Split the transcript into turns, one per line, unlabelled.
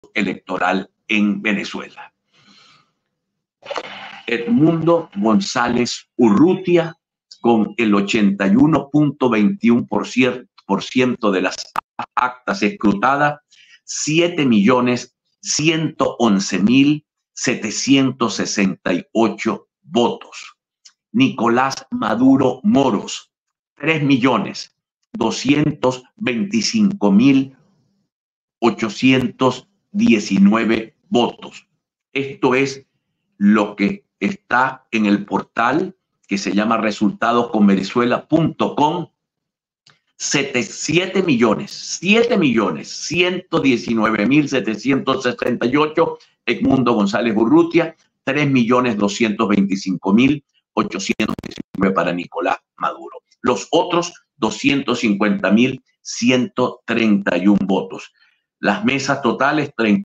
electoral en Venezuela. Edmundo González Urrutia, con el 81.21% de las actas escrutadas, 7.111.768 votos. Nicolás Maduro Moros, 3.225.819 votos. Esto es lo que está en el portal que se llama resultadosconvenezuela.com. 7.119.768 Edmundo González Urrutia, 3.225.819 para Nicolás Maduro. Los otros 250.131 votos. Las mesas totales 30.